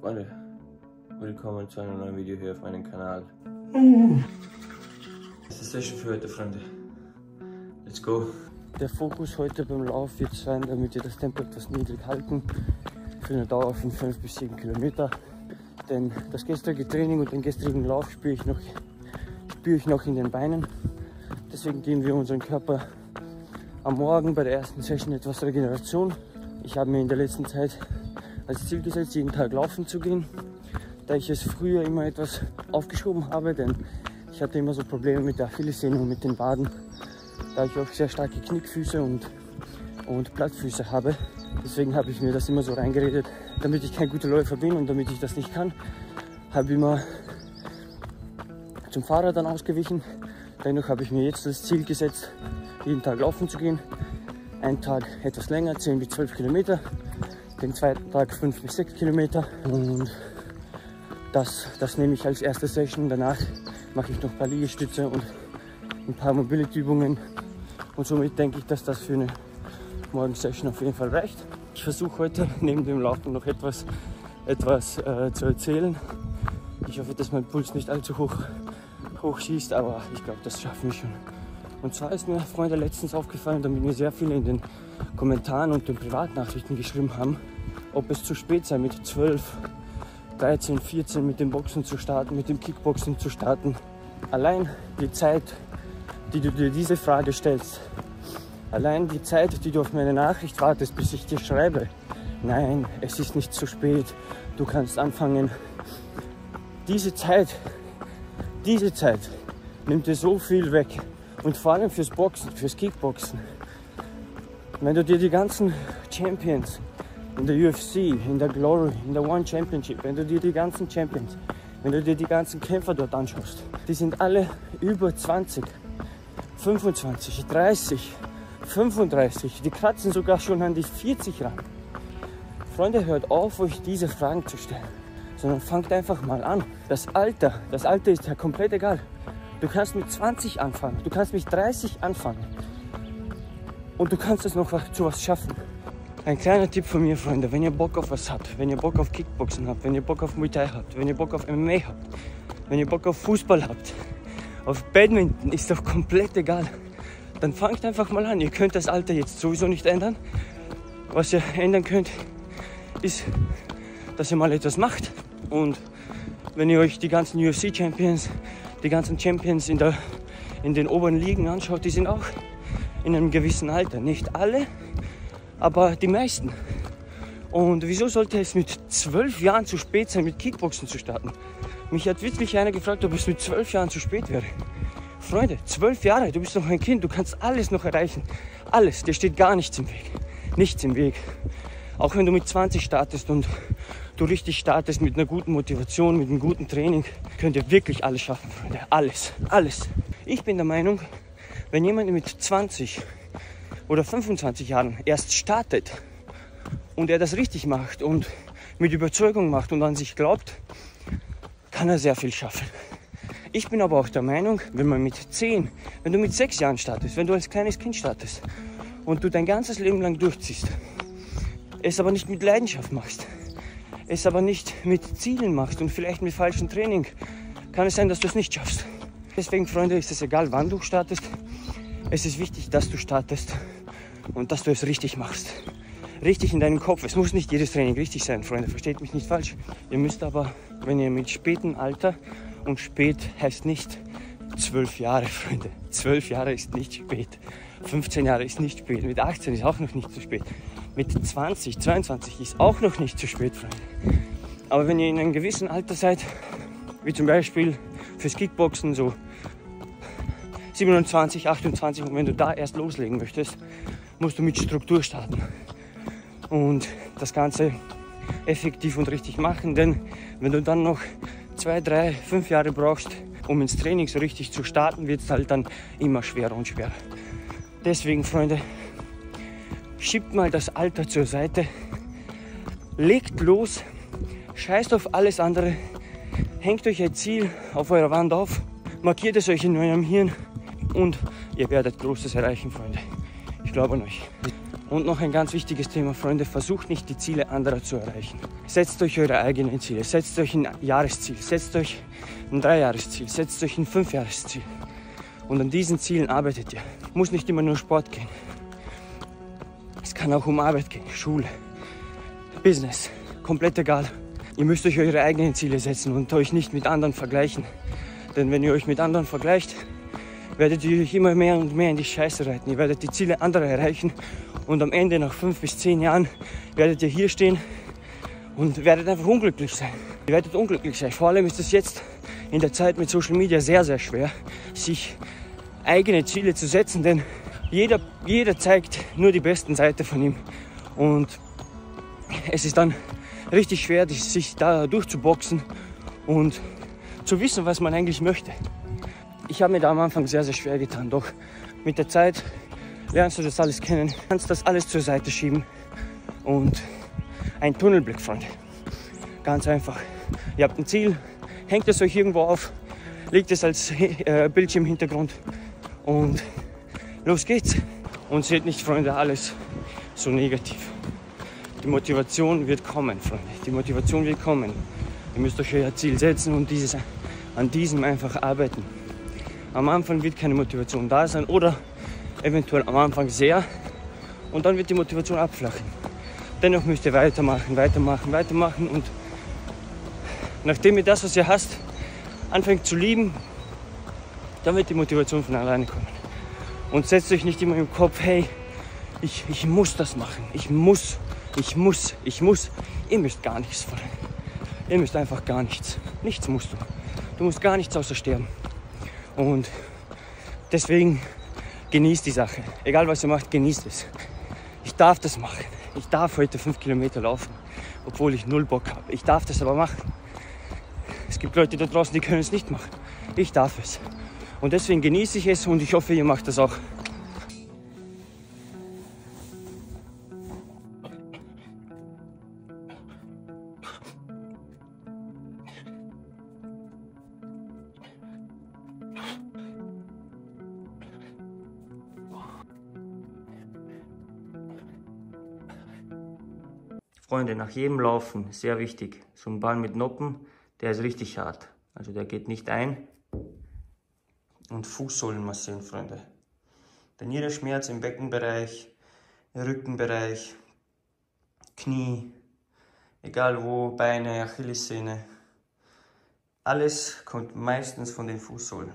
Freunde, willkommen zu einem neuen Video hier auf meinem Kanal. Das ist die Session für heute, Freunde. Let's go! Der Fokus heute beim Lauf wird sein, damit wir das Tempo etwas niedrig halten, für eine Dauer von 5 bis 7 Kilometer. Denn das gestrige Training und den gestrigen Lauf spüre ich noch in den Beinen. Deswegen geben wir unseren Körper am Morgen bei der ersten Session etwas Regeneration. Ich habe mir in der letzten Zeit als Ziel gesetzt, jeden Tag laufen zu gehen, da ich es früher immer etwas aufgeschoben habe, denn ich hatte immer so Probleme mit der Achillessehne und mit den Waden, da ich auch sehr starke Knickfüße und Plattfüße habe. Deswegen habe ich mir das immer so reingeredet, damit ich kein guter Läufer bin und damit ich das nicht kann, habe ich immer zum Fahrrad dann ausgewichen. Dennoch habe ich mir jetzt das Ziel gesetzt, jeden Tag laufen zu gehen. Einen Tag etwas länger, 10 bis 12 Kilometer. Den zweiten Tag 5 bis 6 Kilometer. Und das nehme ich als erste Session. Danach mache ich noch ein paar Liegestütze und ein paar Mobility-Übungen. Und somit denke ich, dass das für eine Morgensession auf jeden Fall reicht. Ich versuche heute neben dem Laufen noch etwas zu erzählen. Ich hoffe, dass mein Puls nicht allzu hoch schießt, aber ich glaube, das schaffen wir schon. Und zwar ist mir, Freunde, letztens aufgefallen, damit mir sehr viele in den Kommentaren und den Privatnachrichten geschrieben haben, ob es zu spät sei, mit 12, 13, 14 mit dem Boxen zu starten, mit dem Kickboxen zu starten. Allein die Zeit, die du dir diese Frage stellst, allein die Zeit, die du auf meine Nachricht wartest, bis ich dir schreibe, nein, es ist nicht zu spät, du kannst anfangen. Diese Zeit nimmt dir so viel weg. Und vor allem fürs Boxen, fürs Kickboxen. Wenn du dir die ganzen Champions in der UFC, in der Glory, in der One Championship, wenn du dir die ganzen Champions, wenn du dir die ganzen Kämpfer dort anschaust, die sind alle über 20, 25, 30, 35, die kratzen sogar schon an die 40 ran. Freunde, hört auf, euch diese Fragen zu stellen, sondern fangt einfach mal an. Das Alter ist ja komplett egal. Du kannst mit 20 anfangen, du kannst mit 30 anfangen und du kannst es noch zu was schaffen. Ein kleiner Tipp von mir, Freunde, wenn ihr Bock auf was habt, wenn ihr Bock auf Kickboxen habt, wenn ihr Bock auf Muay Thai habt, wenn ihr Bock auf MMA habt, wenn ihr Bock auf Fußball habt, auf Badminton, ist doch komplett egal. Dann fangt einfach mal an. Ihr könnt das Alter jetzt sowieso nicht ändern. Was ihr ändern könnt, ist, dass ihr mal etwas macht. Und wenn ihr euch die ganzen UFC-Champions, die ganzen Champions in den oberen Ligen anschaut, die sind auch in einem gewissen Alter. Nicht alle, aber die meisten. Und wieso sollte es mit 12 Jahren zu spät sein, mit Kickboxen zu starten? Mich hat wirklich einer gefragt, ob es mit 12 Jahren zu spät wäre. Freunde, 12 Jahre, du bist noch ein Kind, du kannst alles noch erreichen. Alles, dir steht gar nichts im Weg. Nichts im Weg. Auch wenn du mit 20 startest und du richtig startest mit einer guten Motivation, mit einem guten Training, könnt ihr wirklich alles schaffen, Freunde. Alles, alles. Ich bin der Meinung, wenn jemand mit 20 oder 25 Jahren erst startet und er das richtig macht und mit Überzeugung macht und an sich glaubt, kann er sehr viel schaffen. Ich bin aber auch der Meinung, wenn man mit 10, wenn du mit 6 Jahren startest, wenn du als kleines Kind startest und du dein ganzes Leben lang durchziehst, es aber nicht mit Leidenschaft machst, es aber nicht mit Zielen machst und vielleicht mit falschem Training, kann es sein, dass du es nicht schaffst. Deswegen, Freunde, ist es egal, wann du startest. Es ist wichtig, dass du startest und dass du es richtig machst. Richtig in deinem Kopf. Es muss nicht jedes Training richtig sein, Freunde, versteht mich nicht falsch. Ihr müsst aber, wenn ihr mit spätem Alter, und spät heißt nicht 12 Jahre, Freunde. 12 Jahre ist nicht spät. 15 Jahre ist nicht spät. Mit 18 ist auch noch nicht zu spät. Mit 20, 22 ist auch noch nicht zu spät, Freunde. Aber wenn ihr in einem gewissen Alter seid, wie zum Beispiel fürs Kickboxen so 27, 28, und wenn du da erst loslegen möchtest, musst du mit Struktur starten. Und das Ganze effektiv und richtig machen, denn wenn du dann noch 2, 3, 5 Jahre brauchst, um ins Training so richtig zu starten, wird es halt dann immer schwerer und schwerer. Deswegen, Freunde, schiebt mal das Alter zur Seite, legt los, scheißt auf alles andere, hängt euch ein Ziel auf eurer Wand auf, markiert es euch in eurem Hirn und ihr werdet Großes erreichen, Freunde. Ich glaube an euch. Und noch ein ganz wichtiges Thema, Freunde, versucht nicht die Ziele anderer zu erreichen. Setzt euch eure eigenen Ziele, setzt euch ein Jahresziel, setzt euch ein 3-Jahres-Ziel, setzt euch ein 5-Jahres-Ziel. Und an diesen Zielen arbeitet ihr. Muss nicht immer nur Sport gehen. Es kann auch um Arbeit gehen, Schule, Business, komplett egal. Ihr müsst euch eure eigenen Ziele setzen und euch nicht mit anderen vergleichen. Denn wenn ihr euch mit anderen vergleicht, werdet ihr euch immer mehr und mehr in die Scheiße reiten. Ihr werdet die Ziele anderer erreichen und am Ende, nach 5 bis 10 Jahren, werdet ihr hier stehen und werdet einfach unglücklich sein. Ihr werdet unglücklich sein. Vor allem ist es jetzt in der Zeit mit Social Media sehr, sehr schwer, sich eigene Ziele zu setzen, denn jeder zeigt nur die besten Seiten von ihm. Und es ist dann richtig schwer, sich da durchzuboxen und zu wissen, was man eigentlich möchte. Ich habe mir da am Anfang sehr, sehr schwer getan, doch mit der Zeit lernst du das alles kennen, kannst das alles zur Seite schieben und ein Tunnelblick, Freunde. Ganz einfach. Ihr habt ein Ziel, hängt es euch irgendwo auf, legt es als Bildschirmhintergrund und los geht's. Und seht nicht, Freunde, alles so negativ. Die Motivation wird kommen, Freunde. Die Motivation wird kommen. Ihr müsst euch euer Ziel setzen und an diesem einfach arbeiten. Am Anfang wird keine Motivation da sein oder eventuell am Anfang sehr und dann wird die Motivation abflachen. Dennoch müsst ihr weitermachen und nachdem ihr das, was ihr hasst, anfängt zu lieben, dann wird die Motivation von alleine kommen. Und setzt euch nicht immer im Kopf, hey, ich muss das machen, ich muss. Ihr müsst gar nichts, Freunde. Ihr müsst einfach gar nichts. Nichts musst du. Du musst gar nichts außer sterben. Und deswegen genießt die Sache. Egal was ihr macht, genießt es. Ich darf das machen. Ich darf heute 5 Kilometer laufen, obwohl ich 0 Bock habe. Ich darf das aber machen. Es gibt Leute da draußen, die können es nicht machen. Ich darf es. Und deswegen genieße ich es und ich hoffe, ihr macht das auch. Freunde, nach jedem Laufen, sehr wichtig, so ein Ball mit Noppen, der ist richtig hart. Also der geht nicht ein. Und Fußsohlen massieren, Freunde. Denn jeder Schmerz im Beckenbereich, Rückenbereich, Knie, egal wo, Beine, Achillessehne, alles kommt meistens von den Fußsohlen.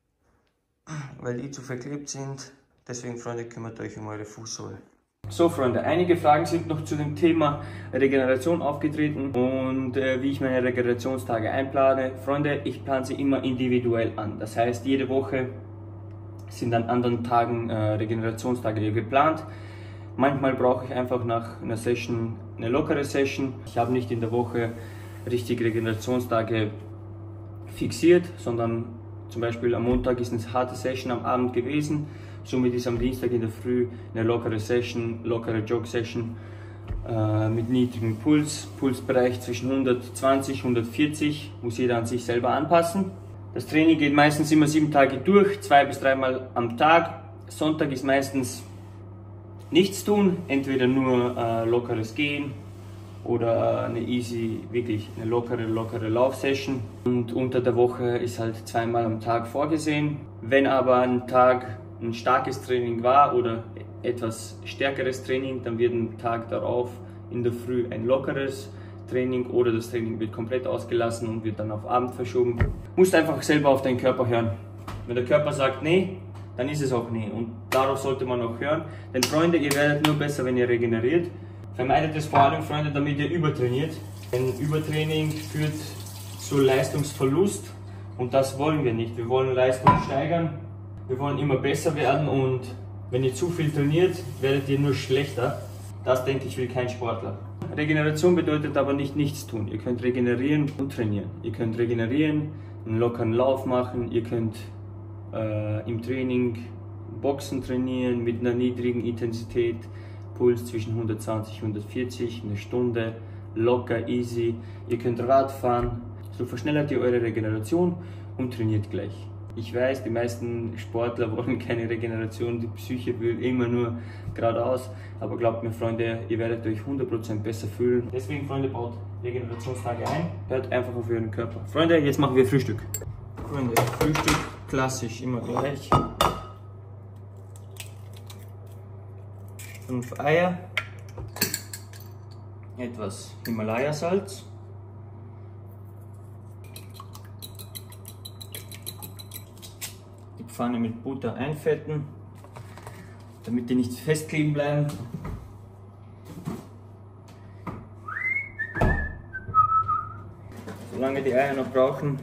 Weil die zu verklebt sind, deswegen, Freunde, kümmert euch um eure Fußsohlen. So, Freunde, einige Fragen sind noch zu dem Thema Regeneration aufgetreten und wie ich meine Regenerationstage einplane. Freunde, ich plane sie immer individuell an. Das heißt, jede Woche sind an anderen Tagen Regenerationstage geplant. Manchmal brauche ich einfach nach einer Session eine lockere Session. Ich habe nicht in der Woche richtig Regenerationstage fixiert, sondern zum Beispiel am Montag ist eine harte Session am Abend gewesen. Somit ist am Dienstag in der Früh eine lockere Session, lockere Jog-Session mit niedrigem Puls, Pulsbereich zwischen 120 und 140, muss jeder an sich selber anpassen. Das Training geht meistens immer 7 Tage durch, 2 bis 3 Mal am Tag. Sonntag ist meistens nichts tun, entweder nur lockeres Gehen oder eine easy, wirklich eine lockere Laufsession. Und unter der Woche ist halt 2 Mal am Tag vorgesehen. Wenn aber ein Tag ein starkes Training war oder etwas stärkeres Training, dann wird am Tag darauf in der Früh ein lockeres Training oder das Training wird komplett ausgelassen und wird dann auf Abend verschoben. Du musst einfach selber auf deinen Körper hören. Wenn der Körper sagt nee, dann ist es auch nee und darauf sollte man auch hören. Denn Freunde, ihr werdet nur besser, wenn ihr regeneriert. Vermeidet es vor allem, Freunde, damit ihr übertrainiert. Denn Übertraining führt zu Leistungsverlust und das wollen wir nicht. Wir wollen Leistung steigern. Wir wollen immer besser werden und wenn ihr zu viel trainiert, werdet ihr nur schlechter. Das, denke ich, will kein Sportler. Regeneration bedeutet aber nicht nichts tun. Ihr könnt regenerieren und trainieren. Ihr könnt regenerieren, einen lockeren Lauf machen, ihr könnt im Training Boxen trainieren mit einer niedrigen Intensität, Puls zwischen 120 und 140, eine Stunde, locker, easy. Ihr könnt Rad fahren, so verschnellert ihr eure Regeneration und trainiert gleich. Ich weiß, die meisten Sportler wollen keine Regeneration, die Psyche will immer nur geradeaus. Aber glaubt mir, Freunde, ihr werdet euch 100% besser fühlen. Deswegen, Freunde, baut Regenerationstage ein. Hört einfach auf euren Körper. Freunde, jetzt machen wir Frühstück. Freunde, Frühstück klassisch, immer gleich. 5 Eier, etwas Himalaya-Salz, die Pfanne mit Butter einfetten, damit die nicht festkleben bleiben. Solange die Eier noch brauchen,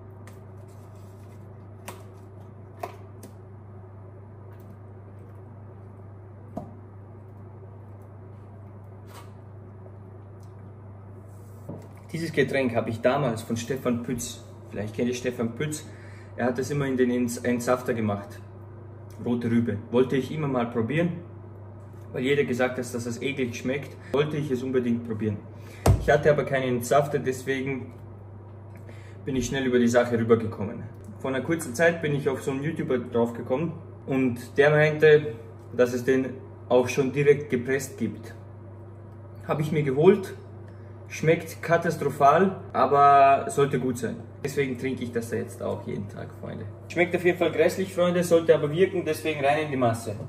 dieses Getränk habe ich damals von Stefan Pütz, vielleicht kennt ihr Stefan Pütz, er hat das immer in den Entsafter gemacht, rote Rübe. Wollte ich immer mal probieren, weil jeder gesagt hat, dass das eklig schmeckt, wollte ich es unbedingt probieren. Ich hatte aber keinen Entsafter, deswegen bin ich schnell über die Sache rübergekommen. Vor einer kurzen Zeit bin ich auf so einen YouTuber draufgekommen und der meinte, dass es den auch schon direkt gepresst gibt. Habe ich mir geholt. Schmeckt katastrophal, aber sollte gut sein. Deswegen trinke ich das jetzt auch jeden Tag, Freunde. Schmeckt auf jeden Fall grässlich, Freunde, sollte aber wirken, deswegen rein in die Masse.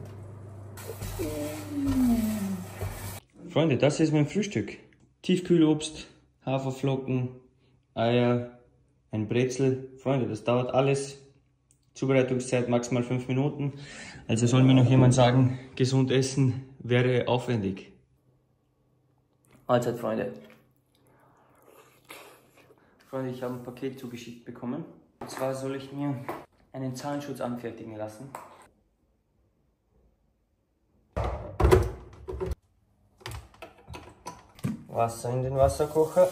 Freunde, das ist mein Frühstück. Tiefkühlobst, Haferflocken, Eier, ein Brezel. Freunde, das dauert alles. Zubereitungszeit maximal 5 Minuten. Also soll mir noch jemand sagen, gesund essen wäre aufwendig. Mahlzeit, Freunde. Freunde, ich habe ein Paket zugeschickt bekommen. Und zwar soll ich mir einen Zahnschutz anfertigen lassen. Wasser in den Wasserkocher.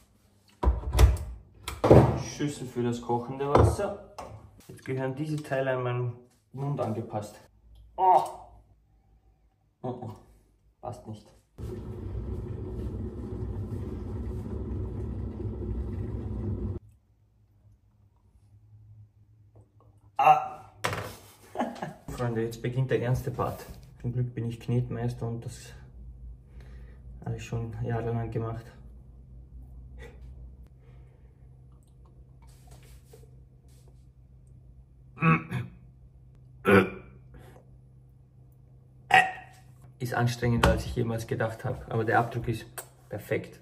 Schüssel für das kochende Wasser. Jetzt gehören diese Teile an meinen Mund angepasst. Oh! Passt nicht. Freunde, jetzt beginnt der ernste Part. Zum Glück bin ich Knetmeister und das habe ich schon jahrelang gemacht. Ist anstrengender, als ich jemals gedacht habe, aber der Abdruck ist perfekt.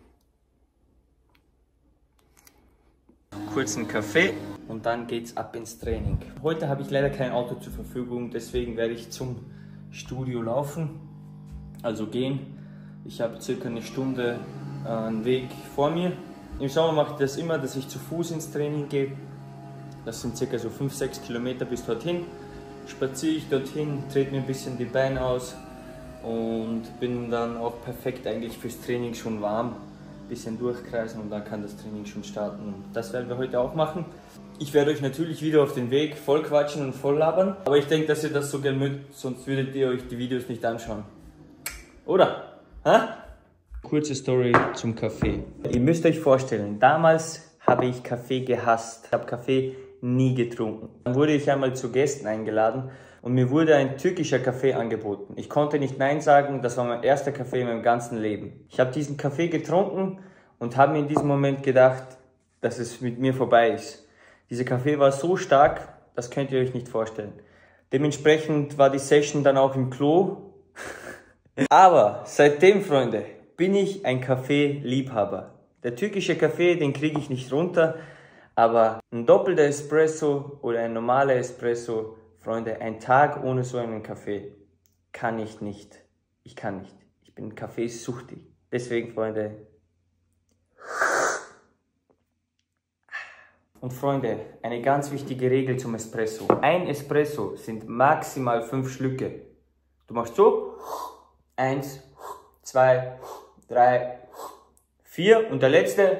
Kurzen Kaffee und dann geht's ab ins Training. Heute habe ich leider kein Auto zur Verfügung, deswegen werde ich zum Studio laufen, also gehen. Ich habe circa eine Stunde einen Weg vor mir. Im Sommer mache ich das immer, dass ich zu Fuß ins Training gehe. Das sind circa so 5-6 Kilometer bis dorthin. Spaziere ich dorthin, trete mir ein bisschen die Beine aus und bin dann auch perfekt eigentlich fürs Training schon warm. Bisschen durchkreisen und dann kann das Training schon starten. Und das werden wir heute auch machen. Ich werde euch natürlich wieder auf den Weg voll quatschen und voll labern, aber ich denke, dass ihr das so gerne mögt, sonst würdet ihr euch die Videos nicht anschauen. Oder? Ha? Kurze Story zum Kaffee. Ihr müsst euch vorstellen, damals habe ich Kaffee gehasst. Ich habe Kaffee nie getrunken. Dann wurde ich einmal zu Gästen eingeladen und mir wurde ein türkischer Kaffee angeboten. Ich konnte nicht Nein sagen, das war mein erster Kaffee in meinem ganzen Leben. Ich habe diesen Kaffee getrunken und habe mir in diesem Moment gedacht, dass es mit mir vorbei ist. Dieser Kaffee war so stark, das könnt ihr euch nicht vorstellen. Dementsprechend war die Session dann auch im Klo. Aber seitdem, Freunde, bin ich ein Kaffee-Liebhaber. Der türkische Kaffee, den kriege ich nicht runter, aber ein doppelter Espresso oder ein normaler Espresso, Freunde, ein Tag ohne so einen Kaffee kann ich nicht. Ich kann nicht. Ich bin kaffeesuchtig. Deswegen, Freunde. Und Freunde, eine ganz wichtige Regel zum Espresso. Ein Espresso sind maximal 5 Schlücke. Du machst so, 1, 2, 3, 4 und der letzte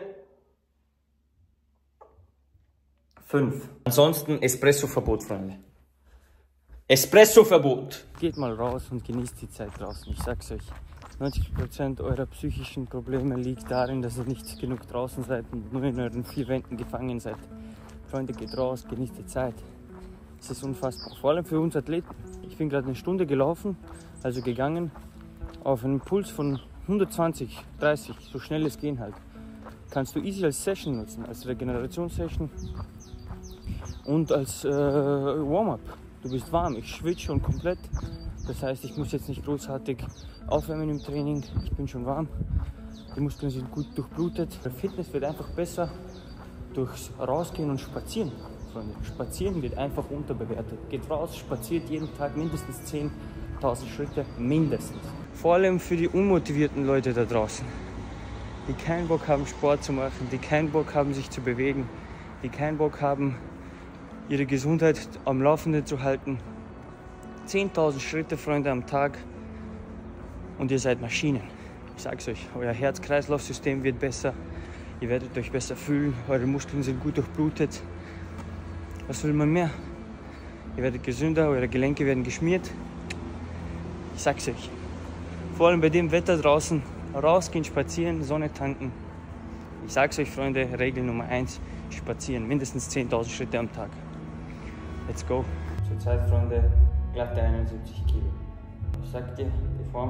5. Ansonsten Espresso-Verbot, Freunde. Espresso-Verbot! Geht mal raus und genießt die Zeit draußen. Ich sag's euch, 90% eurer psychischen Probleme liegt darin, dass ihr nicht genug draußen seid und nur in euren 4 Wänden gefangen seid. Freunde, geht raus, genießt die Zeit. Es ist unfassbar, vor allem für uns Athleten. Ich bin gerade eine Stunde gelaufen, also gegangen, auf einen Puls von 120, 30, so schnell es gehen halt. Kannst du easy als Session nutzen, als Regenerationssession und als Warm-up. Du bist warm, ich schwitze schon komplett. Das heißt, ich muss jetzt nicht großartig aufwärmen im Training, ich bin schon warm. Die Muskeln sind gut durchblutet. Der Fitness wird einfach besser durchs Rausgehen und Spazieren. Freunde, Spazieren wird einfach unterbewertet. Geht raus, spaziert jeden Tag mindestens 10.000 Schritte, mindestens. Vor allem für die unmotivierten Leute da draußen, die keinen Bock haben, Sport zu machen, die keinen Bock haben, sich zu bewegen, die keinen Bock haben, ihre Gesundheit am Laufenden zu halten. 10.000 Schritte, Freunde, am Tag und ihr seid Maschinen. Ich sag's euch, euer Herz-Kreislauf-System wird besser, ihr werdet euch besser fühlen, eure Muskeln sind gut durchblutet. Was will man mehr? Ihr werdet gesünder, eure Gelenke werden geschmiert. Ich sag's euch, vor allem bei dem Wetter draußen, rausgehen, spazieren, Sonne tanken. Ich sag's euch, Freunde, Regel Nummer 1, spazieren, mindestens 10.000 Schritte am Tag. Let's go. Zurzeit, Freunde, glatte 71 Kilo. Was sagt ihr, die Form?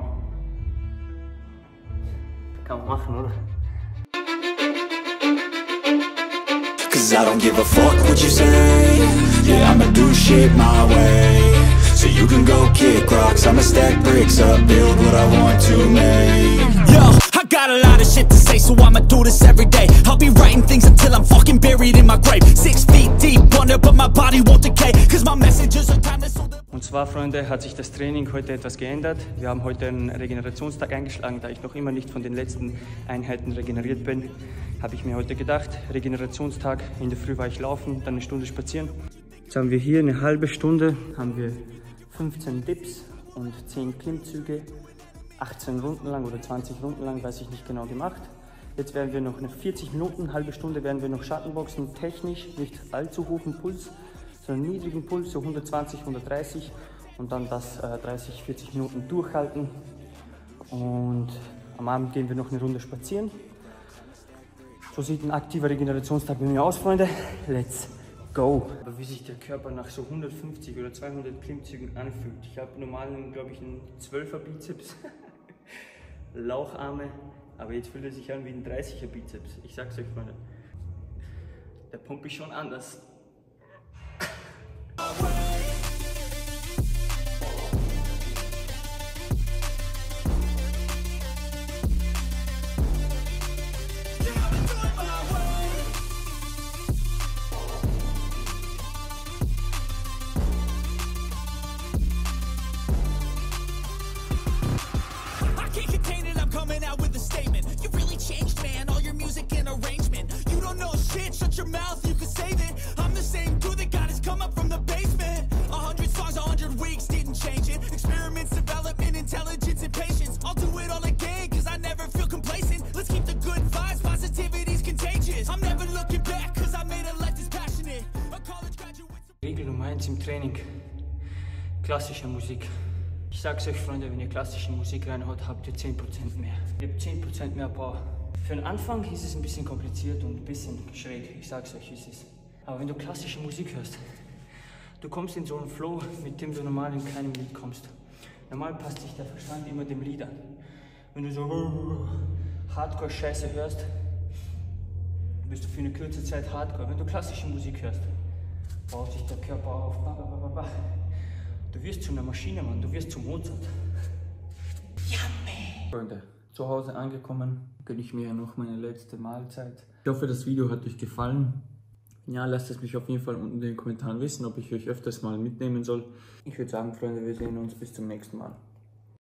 Kann man machen, oder? Cause I don't give a fuck what you say. Yeah, I'ma do shit my way. So you can go kick rocks, I'ma stack bricks up, build what I want to make. Yo, I got a lot of shit to say, so I'ma do this every day. I'll be writing things until I'm fucking buried in my grave. 6 feet deep under, but my body won't decay. Cause my messages are timeless. Und zwar, Freunde, hat sich das Training heute etwas geändert. Wir haben heute einen Regenerationstag eingeschlagen. Da ich noch immer nicht von den letzten Einheiten regeneriert bin, habe ich mir heute gedacht, Regenerationstag, in der Früh war ich laufen, dann eine Stunde spazieren. Jetzt haben wir hier eine halbe Stunde, haben wir 15 Dips und 10 Klimmzüge, 18 Runden lang oder 20 Runden lang, weiß ich nicht genau, gemacht. Jetzt werden wir noch eine 40 Minuten, halbe Stunde werden wir noch Schattenboxen, technisch, nicht allzu hohen Puls, sondern niedrigen Puls, so 120, 130 und dann das 30, 40 Minuten durchhalten. Und am Abend gehen wir noch eine Runde spazieren. So sieht ein aktiver Regenerationstag bei mir aus, Freunde. Let's go! Aber wie sich der Körper nach so 150 oder 200 Klimmzügen anfühlt. Ich habe normal, glaube ich, einen 12er Bizeps, Laucharme, aber jetzt fühlt er sich an wie ein 30er Bizeps. Ich sag's euch, Freunde, der pumpt mich schon anders. Shut your mouth, you can save it. I'm the same dude that got his come up from the basement. 100 songs, 100 weeks, didn't change it. Experiments, development, intelligence, and patience. I'll do it all again, cause I never feel complacent. Let's keep the good vibes, positivity's contagious. I'm never looking back, cause I made a life that's passionate. A college graduate. Regel Nummer 1 im Training, klassische Musik. Ich sag's euch, Freunde, wenn ihr klassische Musik reinhaut, habt ihr 10% mehr. Ihr habt 10% mehr Power. Für den Anfang ist es ein bisschen kompliziert und ein bisschen schräg, ich sag's euch, wie es ist. Aber wenn du klassische Musik hörst, du kommst in so einen Flow, mit dem du normal in keinem Lied kommst. Normal passt sich der Verstand immer dem Lied an. Wenn du so Hardcore-Scheiße hörst, bist du für eine kurze Zeit Hardcore. Wenn du klassische Musik hörst, baut sich der Körper auf. Du wirst zu einer Maschine, Mann, du wirst zu Mozart. Yummy! Freunde, zu Hause angekommen, gönne ich mir noch meine letzte Mahlzeit. Ich hoffe, das Video hat euch gefallen. Ja, lasst es mich auf jeden Fall unten in den Kommentaren wissen, ob ich euch öfters mal mitnehmen soll. Ich würde sagen, Freunde, wir sehen uns bis zum nächsten Mal.